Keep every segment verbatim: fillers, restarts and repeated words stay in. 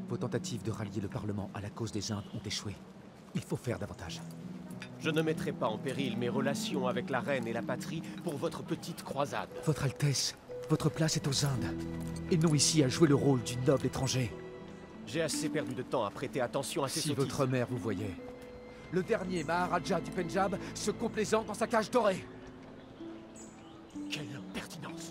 Vos tentatives de rallier le Parlement à la cause des Indes ont échoué. Il faut faire davantage. Je ne mettrai pas en péril mes relations avec la reine et la patrie pour votre petite croisade. Votre Altesse, votre place est aux Indes, et non ici à jouer le rôle du noble étranger. J'ai assez perdu de temps à prêter attention à ces Si sottises. votre mère vous voyait. Le dernier Maharaja du Pendjab se complaisant dans sa cage dorée. Quelle impertinence!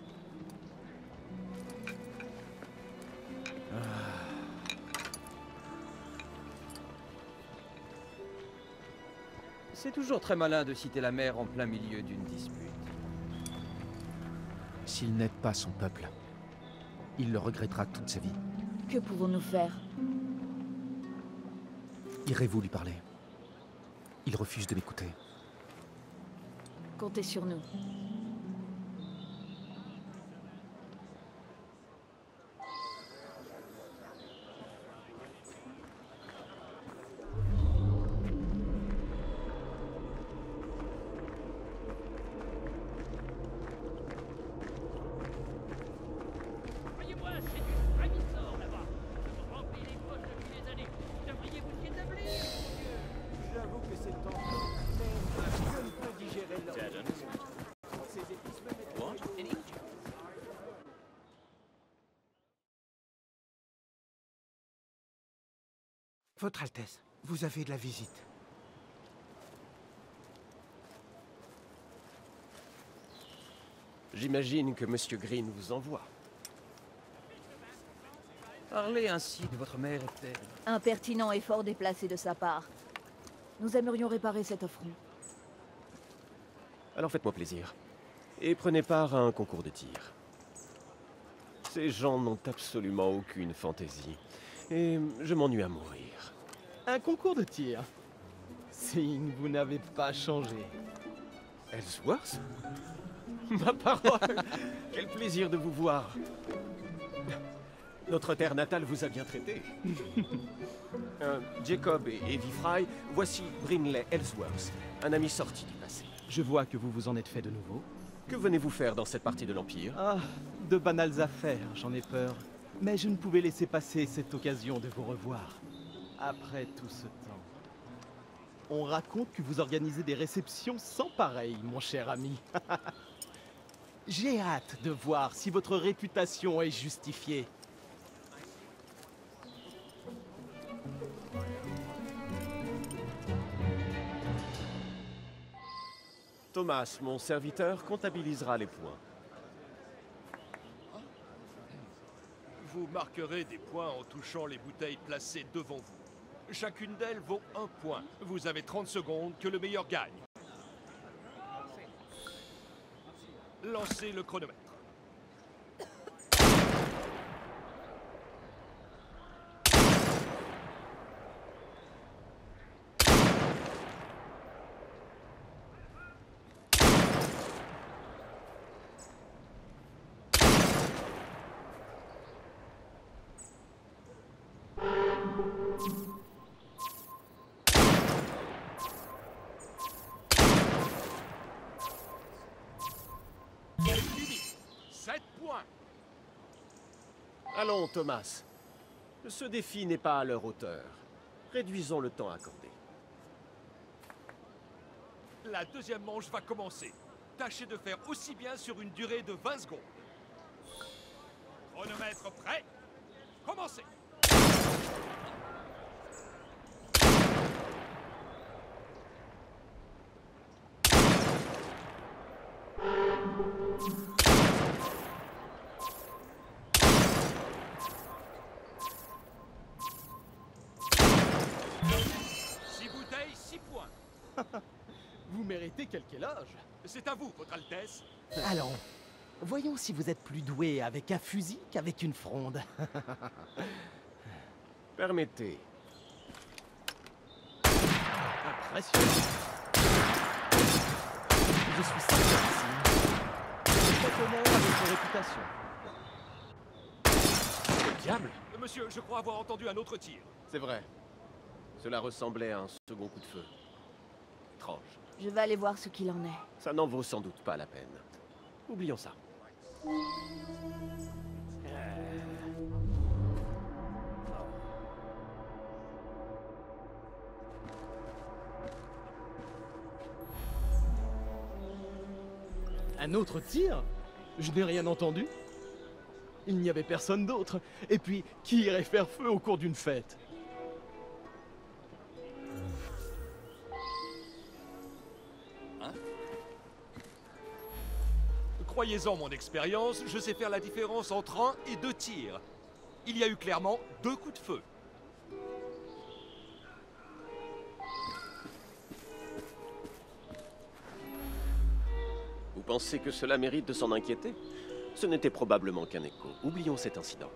C'est toujours très malin de citer la mer en plein milieu d'une dispute. S'il n'aide pas son peuple, il le regrettera toute sa vie. Que pouvons-nous faire? Irez-vous lui parler? Il refuse de m'écouter. Comptez sur nous. J'avoue que c'est tentant, mais je ne peux digérer leur... Ces épices me mettent... Votre Altesse, vous avez de la visite. J'imagine que Monsieur Green vous envoie. Parler ainsi de votre mère est-elle... Impertinent et fort déplacé de sa part. Nous aimerions réparer cet affront. Alors faites-moi plaisir. Et prenez part à un concours de tir. Ces gens n'ont absolument aucune fantaisie. Et je m'ennuie à mourir. Un concours de tir. Signe, vous n'avez pas changé. Ellsworth? Ma parole! Quel plaisir de vous voir. Notre terre natale vous a bien traité. Euh, Jacob et Evie Fry, voici Brinley Ellsworth, un ami sorti du passé. Je vois que vous vous en êtes fait de nouveau. Que venez-vous faire dans cette partie de l'Empire? Ah, de banales affaires, j'en ai peur. Mais je ne pouvais laisser passer cette occasion de vous revoir. Après tout ce temps. On raconte que vous organisez des réceptions sans pareil, mon cher ami. J'ai hâte de voir si votre réputation est justifiée. Thomas, mon serviteur, comptabilisera les points. Vous marquerez des points en touchant les bouteilles placées devant vous. Chacune d'elles vaut un point. Vous avez trente secondes, que le meilleur gagne. Lancez le chronomètre. sept points. Allons, Thomas. Ce défi n'est pas à leur hauteur. Réduisons le temps accordé. La deuxième manche va commencer. Tâchez de faire aussi bien sur une durée de vingt secondes. Chronomètre prêt. Commencez. Six bouteilles, six points. Vous méritez quelque éloge. C'est à vous, votre Altesse. Allons, voyons si vous êtes plus doué avec un fusil qu'avec une fronde. Permettez. Impressionnant. Je suis certain ici. Faites honneur à votre réputation. Quel diable? Monsieur, je crois avoir entendu un autre tir. C'est vrai. Cela ressemblait à un second coup de feu. Étrange. Je vais aller voir ce qu'il en est. Ça n'en vaut sans doute pas la peine. Oublions ça. Un autre tir? Je n'ai rien entendu. Il n'y avait personne d'autre. Et puis, qui irait faire feu au cours d'une fête? Croyez-en mon expérience, je sais faire la différence entre un et deux tirs. Il y a eu clairement deux coups de feu. Vous pensez que cela mérite de s'en inquiéter? Ce n'était probablement qu'un écho. Oublions cet incident.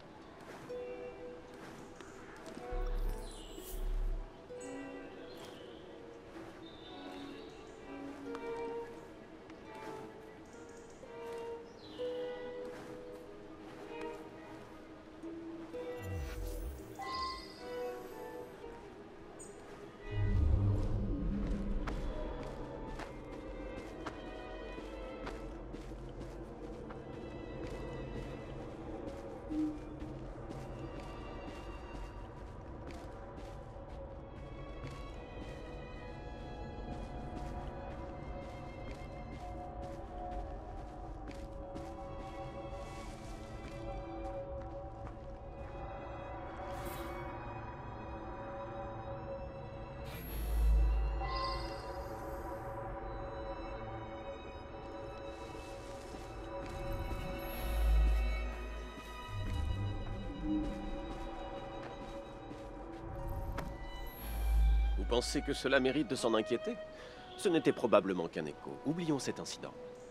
Vous pensez que cela mérite de s'en inquiéter? Ce n'était probablement qu'un écho. Oublions cet incident.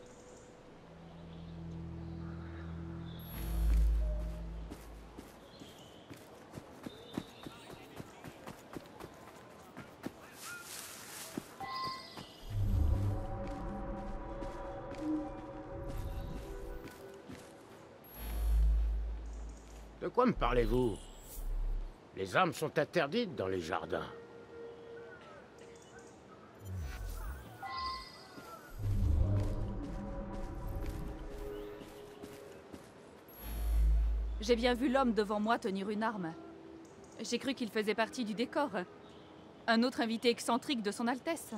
De quoi me parlez-vous? Les armes sont interdites dans les jardins. J'ai bien vu l'homme devant moi tenir une arme. J'ai cru qu'il faisait partie du décor. Un autre invité excentrique de son Altesse.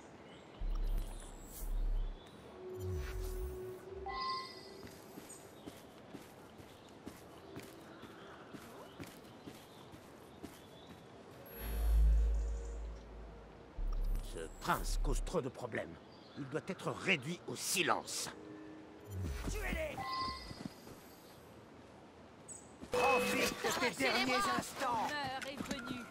Ce prince cause trop de problèmes. Il doit être réduit au silence. Tuez-les! Profite de tes derniers instants! L'heure est venue.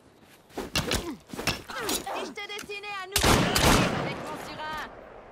Et je t'ai destiné un nouveau avec mon surin.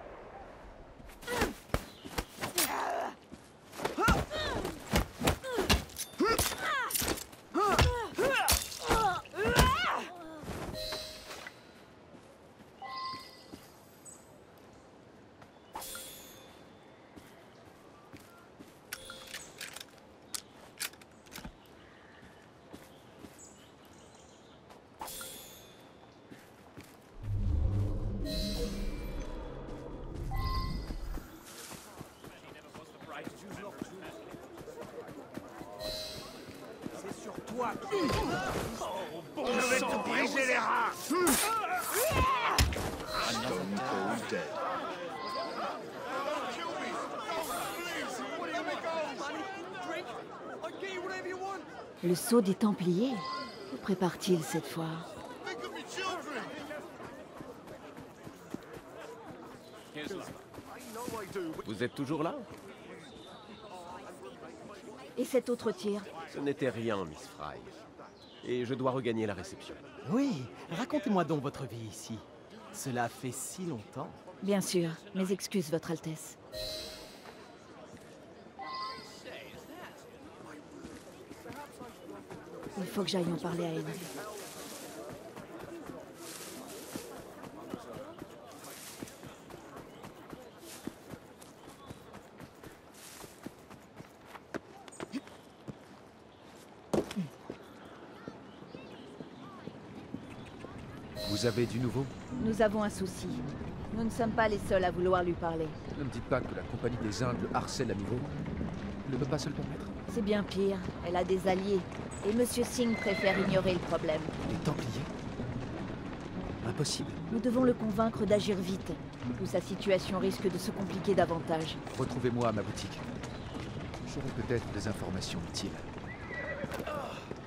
Je vais te briser les reins! Le sceau des Templiers. Que prépare-t-il cette fois? Vous êtes toujours là? Et cet autre tir? Ce n'était rien, Miss Fry. Et je dois regagner la réception. Oui, racontez-moi donc votre vie ici. Cela fait si longtemps. Bien sûr. Mes excuses, Votre Altesse. Il faut que j'aille en parler à Henry. Vous avez du nouveau? Nous avons un souci. Nous ne sommes pas les seuls à vouloir lui parler. Ne me dites pas que la Compagnie des Indes le harcèle à niveau. Il ne peut pas se le permettre. C'est bien pire. Elle a des alliés. Et Monsieur Singh préfère ignorer le problème. Les Templiers? Un impossible. Nous devons le convaincre d'agir vite, ou sa situation risque de se compliquer davantage. Retrouvez-moi à ma boutique. J'aurai peut-être des informations utiles.